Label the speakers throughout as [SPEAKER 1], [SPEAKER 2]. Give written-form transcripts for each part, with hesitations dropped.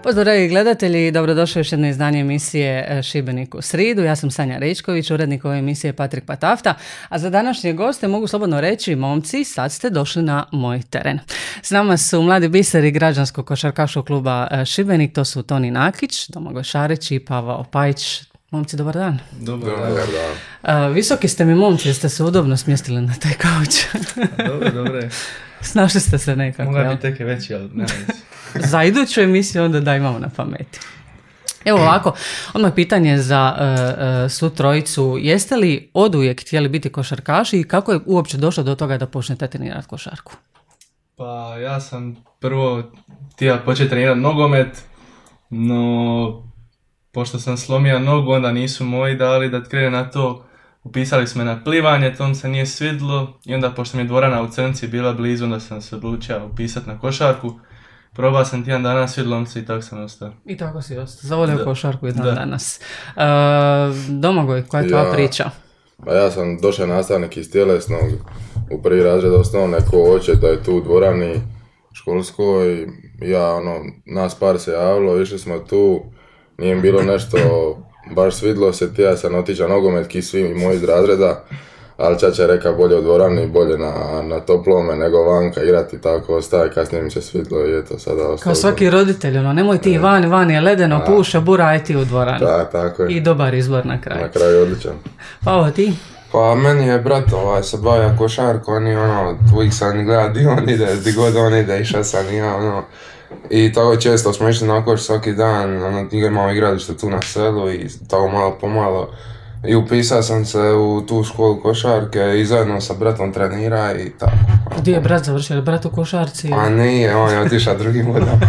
[SPEAKER 1] Pozdrav dragi gledatelji, dobrodošli u još jedno izdanje emisije Šibenik u sridu. Ja sam Sanja Rečković, urednik ove emisije Patrik Patafta, a za današnje goste mogu slobodno reći, momci, sad ste došli na moj teren. S nama su mladi biseri građanskog košarkaškog kluba Šibenik, to su Toni Nakić, Domagoj Šarić i Pavao Pajić. Momci, dobar dan.
[SPEAKER 2] Dobar dan.
[SPEAKER 1] Visoki ste mi momci, jeste se udobno smjestili na taj kauč.
[SPEAKER 2] Dobro.
[SPEAKER 1] Snašli ste se nekako.
[SPEAKER 2] Moga biti teke veći, ali ne vezi.
[SPEAKER 1] Za iduću emisiju onda da imamo na pameti. Evo ovako, odmah pitanje za svu trojicu. Jeste li oduvijek htjeli biti košarkaši i kako je uopće došlo do toga da počnete trenirati košarku?
[SPEAKER 2] Pa ja sam prvo htio početi trenirati nogomet, no pošto sam slomio nogu, onda nisu moji dali da krene na to. Upisali smo na plivanje, to mi se nije svidlo i onda pošto mi je dvorana u Crnci bila blizu, onda sam se odlučio upisati na košarku. Probao sam tjedan dana, svidlo mi se i tako sam ostao.
[SPEAKER 1] I tako si ostao, zavolio košarku jedan danas. Domagoj, koja je tvoja priča?
[SPEAKER 3] Ja sam došao nastavnik iz tjelesnog u prvi razred osnovne, ko hoće da je tu u dvorani školskoj. Ja, nas par se javilo, išli smo tu, nije mi bilo nešto baš svidlo se, tija sam otića nogomet ki svi moji iz razreda, ali čača reka bolje u dvorani, bolje na toplome nego vanka igrati, tako ostaje, kasnije mi se svidlo i eto sada ostalo.
[SPEAKER 1] Kao svaki roditelj, nemoj ti van je ledeno, puša, bura, aj ti u dvorani.
[SPEAKER 3] Tako je.
[SPEAKER 1] I dobar izbor na kraju.
[SPEAKER 3] Na kraju odličan.
[SPEAKER 1] Pa ovo ti?
[SPEAKER 4] Pa meni je brat se bavio košarkom i uvijek sam gleda di god on ide, išao sam i ja i tako često smo išli na koš svaki dan, imamo igralište tu na selu i tako malo po malo. I upisao sam se u tu školu košarke i zajedno sa bratom trenira i tako.
[SPEAKER 1] Gdje je brat završio? Je brat u košarci?
[SPEAKER 4] A nije, on je otišao drugim vodama.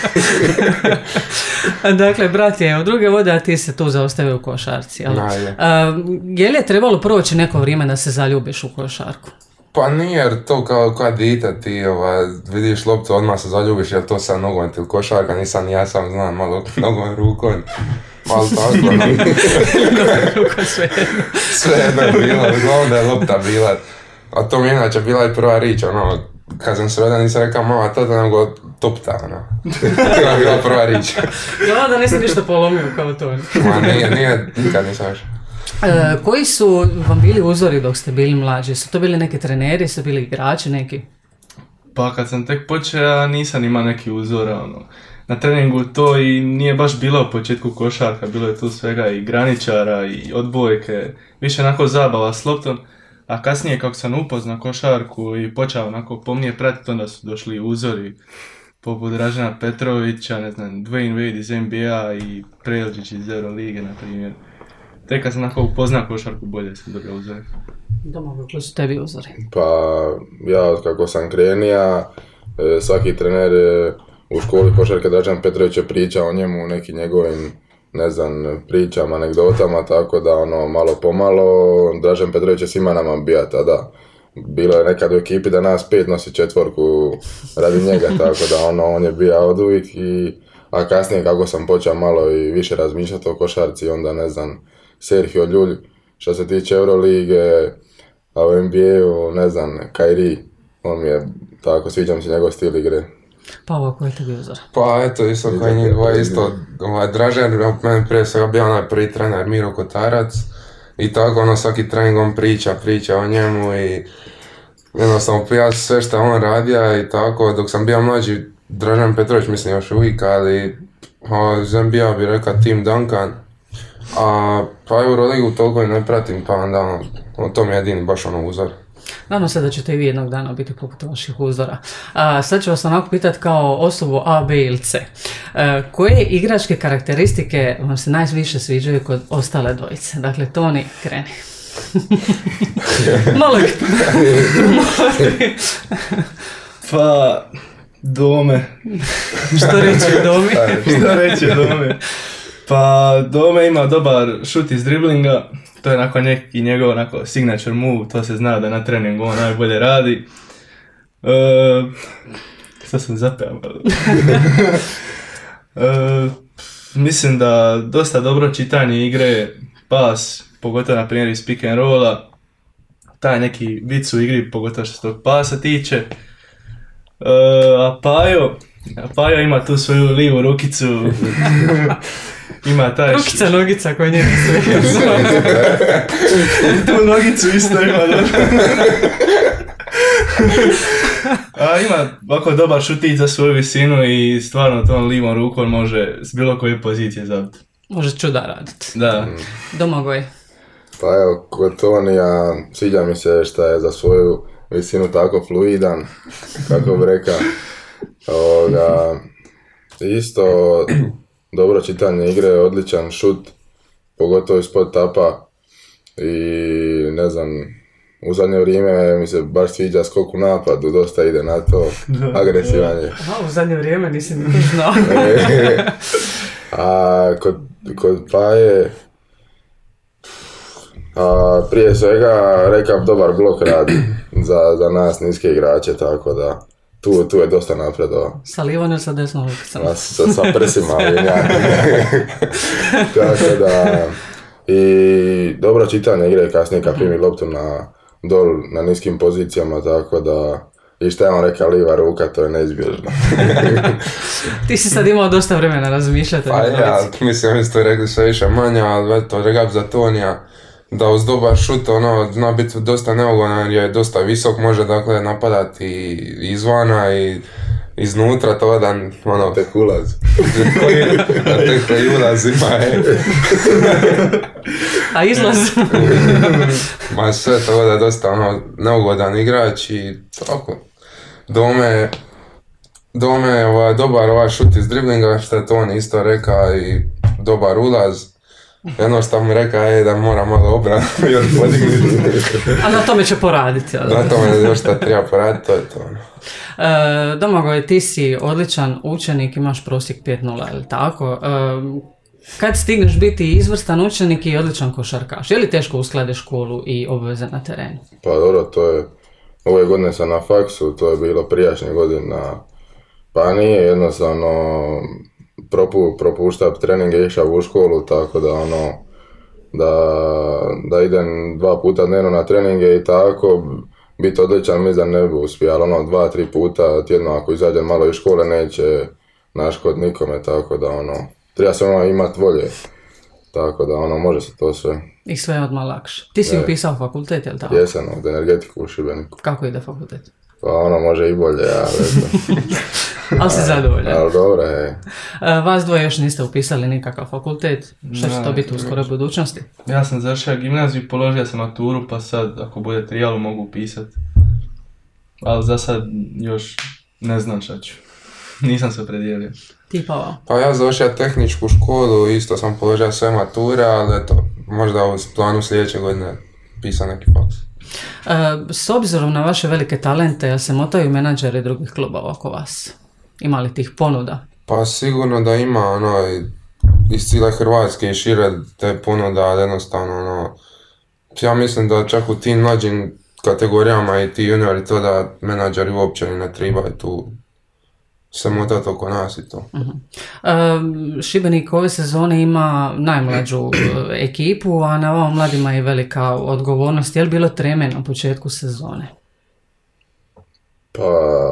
[SPEAKER 1] Dakle, brat je u druge vode, a ti se tu zaustavio u košarci. Je li je trebalo proći neko vrijeme da se zaljubiš u košarku?
[SPEAKER 4] Pa nije, jer to kao dite ti vidiš loptu, odmah se zaljubiš, jer to sad nogomet ili košarka, nisam ja sam znam malo nogom rukom. Malo tako, sve je bilo, uglavnom da je lopta bila. A to mi je inače bila i prva rič, kad sam se rodio nisam rekao mama tata, nego topta, To je bila prva rič.
[SPEAKER 1] Ja da nisi ništa polomio kao to.
[SPEAKER 4] Ma nije, nikad nisam još.
[SPEAKER 1] Koji su vam bili uzori dok ste bili mlađi? Su to bili neki treneri, su bili igrači neki?
[SPEAKER 2] Pa kad sam tek počeo, nisam imao neki uzora, na treningu to i nije baš bilo u početku košarka, bilo je tu svega i graničara i odbojke, više onako zabava s loptom, a kasnije kako sam upoznao košarku i počeo onako pomnije pratiti, onda su došli uzori poput Dražena Petrovića, Dwayne Wade iz NBA i Prelđić iz Eurolige, na primjer. Tek kad sam onako upoznao košarku, bolje sam dobio uzori.
[SPEAKER 1] Domagoj, koji su tebi uzori?
[SPEAKER 3] Pa ja kako sam krenija, svaki trener u školi košarke Dražen Petrović je pričao o njemu, nekim njegovim, pričama, anegdotama, tako da malo pomalo Dražen Petrović je svima nama bija tada. Bilo je nekad u ekipi da nas 5 nosi četvorku radi njega, tako da on je bija od uvijek a kasnije kako sam počeo malo i više razmišljati o košarci, onda Sergio Ljulj, što se tiče Eurolige, a u NBA-u, Kyrie, on mi je tako, sviđam se njegov stil igre.
[SPEAKER 1] Pa ovo, koji je tebi uzor?
[SPEAKER 4] Pa eto, isto koji njih dva, isto, Dražen, meni prije svega bio prvi trener Miro Kotarac i tako, svaki trening on priča o njemu i jednostavno pija sve što on radija i tako, dok sam bio mlađi, Dražen Petrović mislim još uvijek, ali NBA bi rekao Tim Duncan, pa Euroligu toliko i ne pratim, pa onda to mi je jedini baš uzor.
[SPEAKER 1] Nadam se da ćete i vi jednog dana biti poput vaših uzora. Sad ću vas onako pitati kao osobu A, B ili C. Koje igračke karakteristike vam se najviše sviđaju kod ostale dvojice? Dakle, Toni, kreni. Malo je.
[SPEAKER 2] Pa, Dome.
[SPEAKER 1] Što reći o Domi?
[SPEAKER 2] Pa, Dome ima dobar šut iz driblinga. To je neki njegov signature move, to se zna da na treningu on najbolje radi. Sad sam zapeo. Mislim da dosta dobro čitanje igre, pas, pogotovo na primjer iz pick and rolla, taj neki vic u igri, pogotovo što se tog pasa tiče. A Pajo, Paja ima tu svoju lijevu rukicu. Ima taj...
[SPEAKER 1] Rukica, nogica koja nije sve.
[SPEAKER 2] Tu nogicu isto ima, da. A ima ovako dobar šutić za svoju visinu i stvarno tom lijevom rukom može s bilo koje pozicije zabiti.
[SPEAKER 1] Može čuda raditi.
[SPEAKER 2] Da.
[SPEAKER 1] Domagoj.
[SPEAKER 3] Pa evo, kod Tonija sviđa mi se šta je za svoju visinu tako fluidan, kako bi rekao. Isto dobro čitanje igre, odličan šut, pogotovo ispod tapa i ne znam, u zadnje vrijeme mi se baš sviđa skok u napadu, dosta ide na to, agresivan je.
[SPEAKER 1] Aha, u zadnje vrijeme nisam ni znao.
[SPEAKER 3] A kod Paje, prije svega rekav dobar blok radi za nas niske igrače, tako da tu je dosta napredovao.
[SPEAKER 1] Sa lijevom ili sa desnom rukicom?
[SPEAKER 3] Sa prsima, ali ja. Tako da, i dobro čitanje igre kasnije kad primi loptu na niskim pozicijama, tako da, i šta je on rekao, lijeva ruka, to je neizbježno.
[SPEAKER 1] Ti si sad imao dosta vremena razmišljati.
[SPEAKER 4] Pa ja, mislim, vi ste rekli sve više manje, ali to rekao za Tonija, da uz dobar šut, zna biti dosta neugodan jer je dosta visok, može dakle napadati izvana i iznutra, to da
[SPEAKER 3] tek ulaz.
[SPEAKER 4] Tek koji ulaz ima,
[SPEAKER 1] A izlaz?
[SPEAKER 4] Ma sve to da je dosta neugodan igrač i tako. Dome je dobar šut iz driblinga, što je to on isto rekao, i dobar ulaz. Jednostavno mi rekao da mora malo obranu još podignuti.
[SPEAKER 1] A na tome će poraditi.
[SPEAKER 4] Na tome još šta treba poraditi, to je to.
[SPEAKER 1] Domagoj, ti si odličan učenik, imaš prosjek 5.0, ili tako? Kad stigneš biti izvrstan učenik i odličan košarkaš, je li teško uskladiš školu i obveze na terenu?
[SPEAKER 3] Pa dobro, ove godine sam na faksu, to je bilo prijašnje godina, pa nije jednostavno propuštam treninge, išao u školu, tako da da idem 2 puta dnevno na treninge i tako, biti odličan mi da ne bi uspio, ali 2-3 puta tjedno ako izađem malo iz škole neće naškod nikome, tako da treba se imati volje, tako da može se to sve.
[SPEAKER 1] I sve je odmah lakše. Ti si upisao fakultet, je li tako?
[SPEAKER 3] Jesam, od energetiku u Šibeniku.
[SPEAKER 1] Kako ide fakultet?
[SPEAKER 3] Pa može i bolje, ali
[SPEAKER 1] ali si zadovoljan.
[SPEAKER 3] Ali dobro je.
[SPEAKER 1] Vas dvoje još niste upisali nikakav fakultet. Što će to biti u skoroj budućnosti?
[SPEAKER 2] Ja sam zašao gimnaziju, položio sam maturu, pa sad ako bude trijalu mogu upisati. Ali za sad još ne znam šta ću. Nisam se opredijelio.
[SPEAKER 1] Ti Pavao?
[SPEAKER 4] Pa ja završio tehničku školu, isto sam položio sve mature, ali eto, možda u planu sljedeće godine pisao neki faks.
[SPEAKER 1] S obzirom na vaše velike talente, jel se motaju menadžeri drugih klubova oko vas? Ima li tih ponuda?
[SPEAKER 4] Pa sigurno da ima, iz cijele Hrvatske i šire te ponuda, ali jednostavno, ja mislim da čak u tim mlađim kategorijama i ti juniori to da menadžeri uopće ne trebaju tu se motati oko nas i to.
[SPEAKER 1] Šibenik ove sezone ima najmlađu ekipu, a na ovom mladima je velika odgovornost. Je li bilo treme na početku sezone?
[SPEAKER 3] Pa,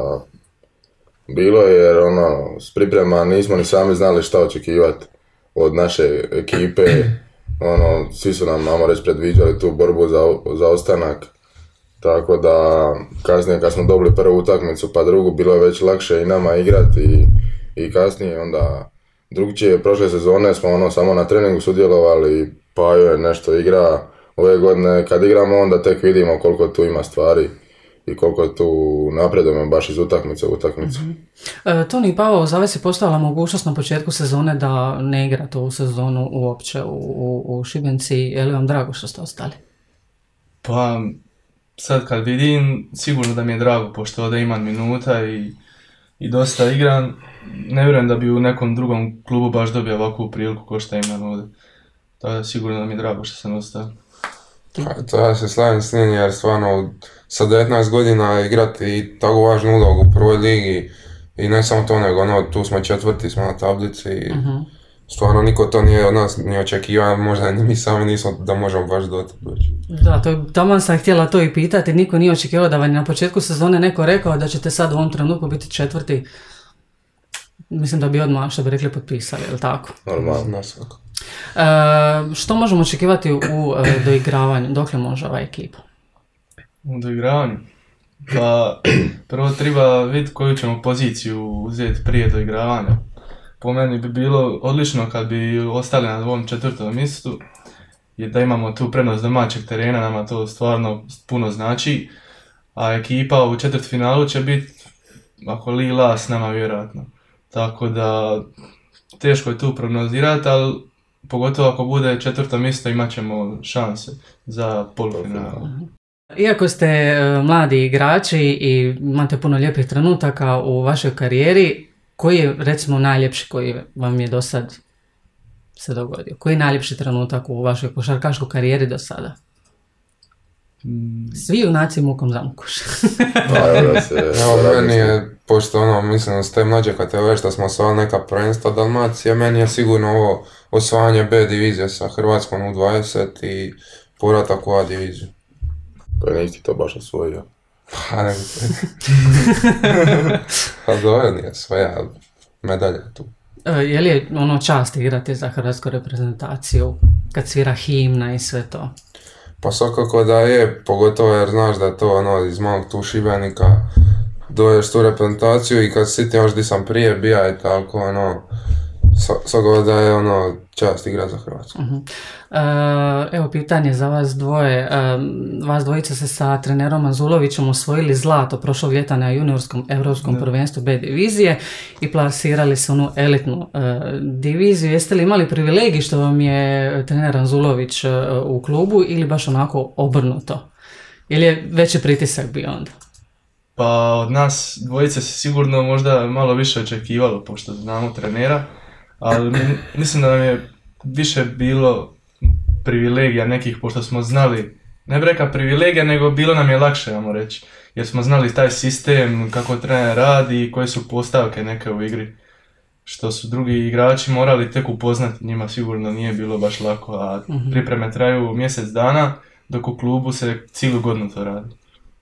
[SPEAKER 3] bilo je jer s priprema nismo ni sami znali šta očekivati od naše ekipe. Svi su nam, predviđali tu borbu za ostanak. Tako da kasnije kad smo dobili prvu utakmicu pa drugu, bilo je već lakše i nama igrati i kasnije onda drugčije. Prošle sezone smo samo na treningu sudjelovali, pa je nešto igra. Ove godine kad igramo onda tek vidimo koliko tu ima stvari i koliko tu napredujemo baš iz utakmice u utakmicu.
[SPEAKER 1] Toni Pavao, za vas je postojala mogućnost na početku sezone da ne igrate ovu sezonu uopće u Šibenci. Je li vam drago što ste ostali?
[SPEAKER 2] Pa sad kad vidim, sigurno da mi je drago, pošto ovdje imam minuta i dosta igram. Ne vjerujem da bi u nekom drugom klubu baš dobio ovakvu priliku ko što imam ovdje. Tako da sigurno da mi je drago što sam ostao.
[SPEAKER 4] To ja se slavim s njim jer stvarno sa 19 godina igrati tako važnu ulogu u prvoj ligi i ne samo to nego tu smo četvrti, smo na tablici i stvarno niko to nije od nas ni očekivao, možda ni mi sami nismo da možemo baš doći.
[SPEAKER 1] Da, taman sam htjela to i pitati, niko nije očekivao da vam na početku sezone neko rekao da ćete sad u ovom trenutku biti četvrti. mislim da bi odmah, što bi rekli, potpisali, je li tako?
[SPEAKER 3] Normalno.
[SPEAKER 4] Na svako.
[SPEAKER 1] Što možemo očekivati u doigravanju? Dokle može ova ekipa?
[SPEAKER 2] U doigravanju? Pa prvo treba vidjeti koju ćemo poziciju uzeti prije doigravanja. Po meni bi bilo odlično kad bi ostali na ovom 4. mjestu, jer da imamo tu prednost domaćeg terena, nama to stvarno puno znači. A ekipa u četvrtfinalu će biti, ako Lila, s nama vjerojatno. Tako da teško je tu prognozirati, ali pogotovo ako bude 4. mjesto imat ćemo šanse za polufinale.
[SPEAKER 1] Iako ste mladi igrači i imate puno lijepih trenutaka u vašoj karijeri, koji je recimo najljepši koji vam je do sad se dogodio? Koji je najljepši trenutak u vašoj košarkaškoj karijeri do sada? Svi junaci mukom zamukuš.
[SPEAKER 4] Evo, meni je, pošto mislim s te mlađe kategorije što smo osvajali neka prvenstva Dalmacije, meni je sigurno ovo osvajanje B divizije sa Hrvatskom U20 i povratak u A diviziju.
[SPEAKER 3] Pa nisi to baš osvojio.
[SPEAKER 4] Pa ne bi pa dobro nije svoja, ali medalja je tu.
[SPEAKER 1] Je li čast igrati za hrvatsku reprezentaciju kad svira himna i sve to?
[SPEAKER 4] Pa svakako da je, pogotovo jer znaš da je to iz malog tu Šibenika doješ tu reprezentaciju i kad si ti još di sam prije bija i tako svakako da je čast igra za Hrvatsku.
[SPEAKER 1] Evo pitanje za vas dvoje. Vas dvojica se sa trenerom Anzulovićem osvojili zlato prošlog ljeta na juniorskom europskom prvenstvu B divizije i plasirali se onu elitnu diviziju. Jeste li imali privilegij što vam je trener Anzulović u klubu ili baš onako obrnuto? Ili je veći pritisak bio onda?
[SPEAKER 2] Pa od nas dvojice se sigurno možda malo više očekivalo pošto znamo trenera, ali mislim da nam je više bilo privilegija nekih, pošto smo znali, ne bi rekao privilegija, nego bilo nam je lakše, ajmo reći, jer smo znali taj sistem, kako trener radi i koje su postavke neke u igri, što su drugi igrači morali tek upoznati, njima sigurno nije bilo baš lako, a pripreme traju mjesec dana, dok u klubu se cijelu godinu to radi.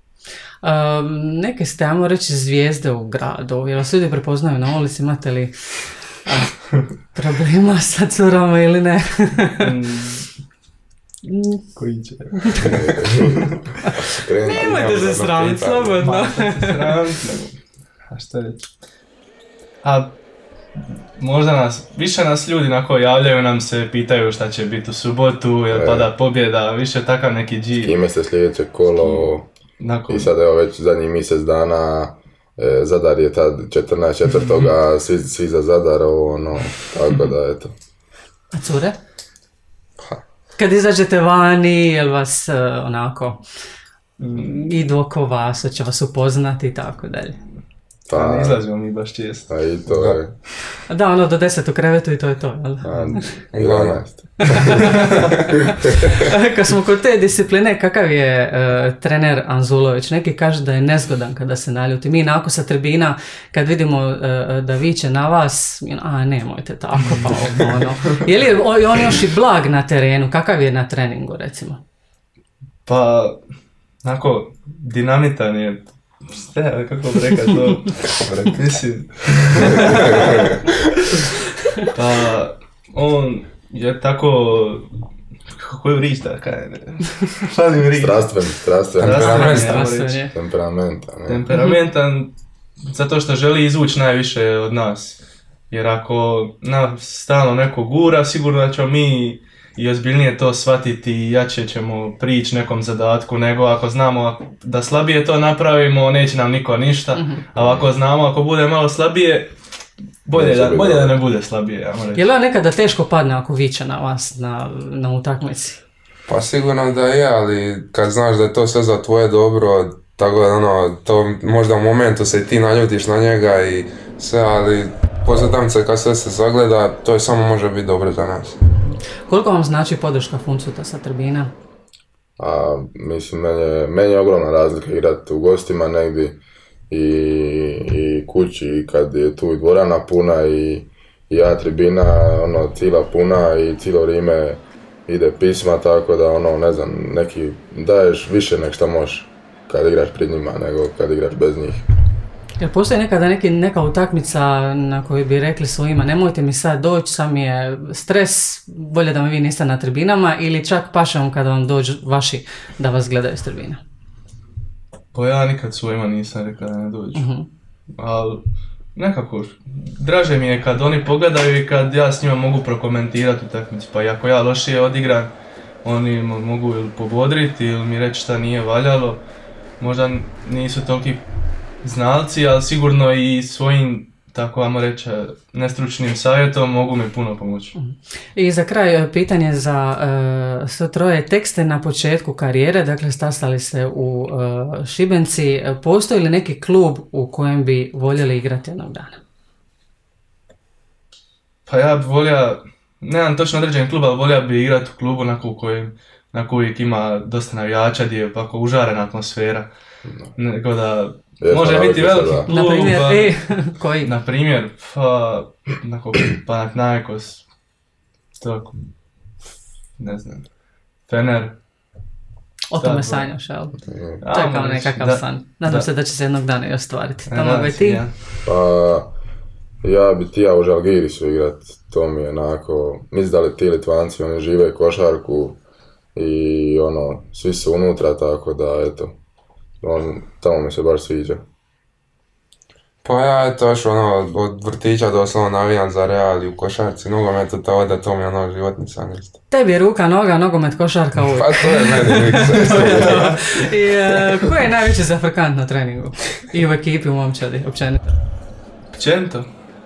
[SPEAKER 1] Neke ste, ajmo reći, zvijezde u gradu, jer vas ljudi prepoznaju na ulici, imate li problema sa curama ili ne?
[SPEAKER 2] Koji će?
[SPEAKER 1] Nemojte se sramiti, slobodno.
[SPEAKER 2] A šta reći? A možda više nas ljudi javljaju nam se, pitaju šta će biti u subotu, jel pada pobjeda, više takav neki džir.
[SPEAKER 3] S kime se sljedeće kolo i sad evo već zadnjih mjesec dana Zadar je tad 14.4. svi za Zadar, tako da eto.
[SPEAKER 1] A cure? Kad izađete vani, jel vas onako idu oko vas, hoće vas upoznati i tako dalje?
[SPEAKER 2] Pa ne izlazimo mi baš često.
[SPEAKER 3] A i to je.
[SPEAKER 1] Da, do 10 u krevetu i to je to, jel?
[SPEAKER 3] 12.
[SPEAKER 1] Kad smo kod te discipline, kakav je trener Anzulović? Neki kažu da je nezgodan kada se naljuti. Mi onako sa tribina, kad vidimo da viče na vas, nemojte tako, pa Je li on još i blag na terenu? Kakav je na treningu, recimo?
[SPEAKER 2] Pa, onako, dinamitan je. Kako bi rekao to? Mislim. Pa, on je tako... Kako je vrišta, kaj je? Falim vrišta. Temperamentan, zato što želi izvući najviše od nas. Jer ako nas stalno neko gura, sigurno da ćemo mi i ozbiljnije to shvatiti i jače ćemo prići nekom zadatku, nego ako znamo da slabije to napravimo, neće nam niko ništa, a ako znamo, ako bude malo slabije, bolje da ne bude slabije. Ja
[SPEAKER 1] je li nekada teško padne ako viče na vas na utakmici?
[SPEAKER 4] Pa sigurno da je, ali kad znaš da je to sve za tvoje dobro, tako da to možda u momentu se i ti naljutiš na njega i sve, ali poslije utakmice kad sve se zagleda, to je samo može biti dobro za nas.
[SPEAKER 1] Koliko vam znači podrška Funcuta sa tribina?
[SPEAKER 3] Mislim, meni je ogromna razlika igrati u gostima negdje i kući, kad je tu dvorana puna i ja tribina, cijela puna i cijelo vrijeme ide pisma, tako da ne znam, neki daješ više nek što možeš kad igraš pred njima nego kad igraš bez njih.
[SPEAKER 1] Jel postoji nekada neka utakmica na kojoj bi rekli svojima nemojte mi sad doći, sam je stres, bolje da mi vi niste na tribinama, ili čak paše vam kada vam dođu vaši da vas gledaju s tribina?
[SPEAKER 2] Pa ja nikad svojima nisam rekao da ne dođu. Ali nekako, draže mi je kad oni pogledaju i kad ja s njima mogu prokomentirati utakmicu. Pa i ako ja lošije odigram, oni mogu ili pobodriti ili mi reći šta nije valjalo. Možda nisu toliki znalci, ali sigurno i svojim, tako vamo reći, nestručnim savjetom mogu mi puno pomoći.
[SPEAKER 1] I za kraj pitanje za sve troje, tekste na početku karijere, dakle stasali ste u Šibenci, postoji li neki klub u kojem bi voljeli igrati jednog dana?
[SPEAKER 2] Pa ja bi volio, nemam točno određen klub, ali volio bi igrati u klubu na kojeg ima dosta navijača, gdje je pa užarena atmosfera. Nego da može biti veliki klub.
[SPEAKER 1] Na primjer, koji?
[SPEAKER 2] Na primjer, Panathinaikos, tako, ne znam, Fener.
[SPEAKER 1] O tome sanjaš, jel? To je kao nekakav san. Nadam se da će se jednog dana i ostvariti. Tamo bi ti?
[SPEAKER 3] Pa, ja bi htio u Žalgirisu igrat, to mi je onako, mislim da li ti Litvanci, oni žive košarku i svi su unutra, tako da eto, tamo mi se baš sviđa.
[SPEAKER 4] Pa ja to još od vrtića doslovno navijam za Real i u košarci, nogometu, tako da to mi je životni san isto.
[SPEAKER 1] Tebi je ruka, noga, nogomet, košarka uvijek.
[SPEAKER 4] Pa to je meni miksa.
[SPEAKER 1] I ko je najveći zafrkant na treningu? I u ekipi, u momčadi, općenito?
[SPEAKER 2] Općenito?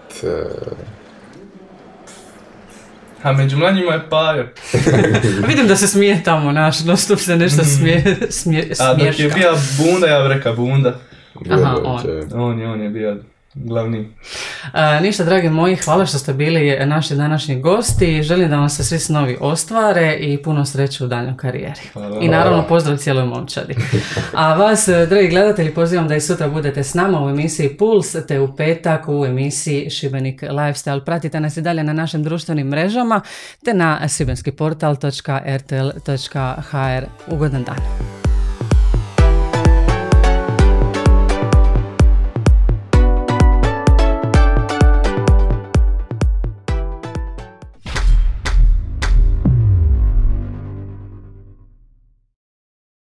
[SPEAKER 2] A među mlađima je Pajo.
[SPEAKER 1] Vidim da se smije tamo, non stop se nešto smješka.
[SPEAKER 2] A dok je bio Bunda, ja bih rekao Bunda.
[SPEAKER 1] Aha,
[SPEAKER 2] on je bio glavni.
[SPEAKER 1] Ništa, dragi moji, hvala što ste bili naši današnji gosti. Želim da vam se svi snovi ostvare i puno sreće u daljnjoj karijeri.
[SPEAKER 2] Hvala.
[SPEAKER 1] I naravno pozdrav cijeloj momčadi. A vas, dragi gledatelji, pozivam da i sutra budete s nama u emisiji Puls, te u petak u emisiji Šibenik Lifestyle. Pratite nas i dalje na našim društvenim mrežama te na šibenskiportal.rtl.hr. Ugodan dan.